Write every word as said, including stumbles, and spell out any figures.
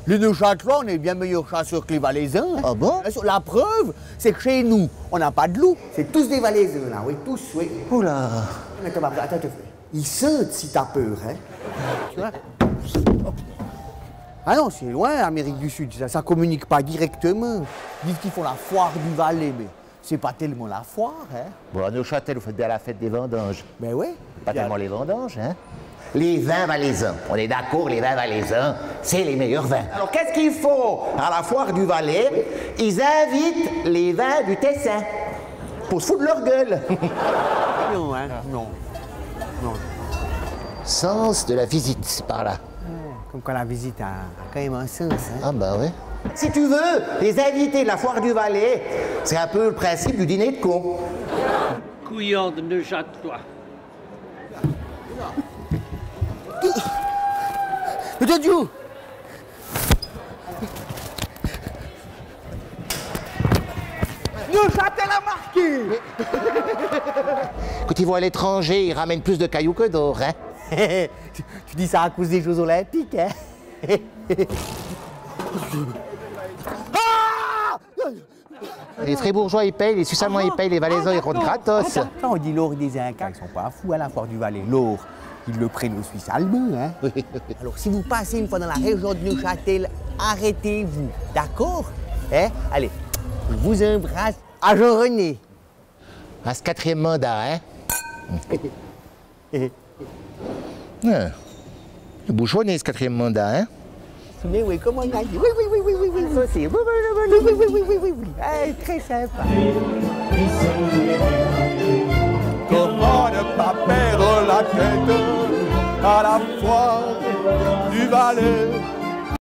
Les Neuchâtelois, on est bien meilleurs chasseurs que les Valaisans. Hein. Ah bon? La preuve, c'est que chez nous, on n'a pas de loup. C'est tous des Valaisans, là, oui, tous, oui. Oula. Attends, attends, attends. Ils sentent si t'as peur, hein. Tu vois? Ah non, c'est loin, Amérique du Sud, ça, ça communique pas directement. Ils disent qu'ils font la foire du Valais, mais c'est pas tellement la foire, hein. Bon, à Neuchâtel, vous faites bien la fête des vendanges. Ben oui. Pas tellement les vendanges, hein. Les vins valaisans, on est d'accord, les vins valaisans, c'est les meilleurs vins. Alors qu'est-ce qu'il faut à la foire du Valais? Ils invitent les vins du Tessin pour se foutre de leur gueule. Non, hein, non. Non. Sens de la visite, c'est par là. Comme quand la visite a, a quand même un sens, hein. Ah bah oui. Si tu veux, les invités de la foire du Valais, c'est un peu le principe du dîner de con. Couillon de Neuchâtelois. De Dieu! Neuchâtel a marqué! Quand ils vont à l'étranger, ils ramènent plus de cailloux que d'or, hein. tu, tu dis ça à cause des Jeux Olympiques, hein? Ah! Les Fribourgeois, ils payent, les Suisses allemands, ils payent, les Valaisans, ils rentrent gratos. Attends, on dit l'or des Incas, ils sont pas fous à la foire du Valais. L'or, ils le prennent aux Suisses allemands, hein? Alors, si vous passez une fois dans la région de Neuchâtel, arrêtez-vous, d'accord? Hein? Allez, je vous embrasse à Jean-René. À ce quatrième mandat, hein. Ah. Le bouchonné, ce quatrième mandat, hein. Mais oui, comment on a dit? Oui, oui, oui, oui, oui, oui, ça c'est. Oui, oui, oui, oui, oui, oui, oui, oui, oui. Ah, très sympa. Comment ne pas perdre la tête à la foire du Valais?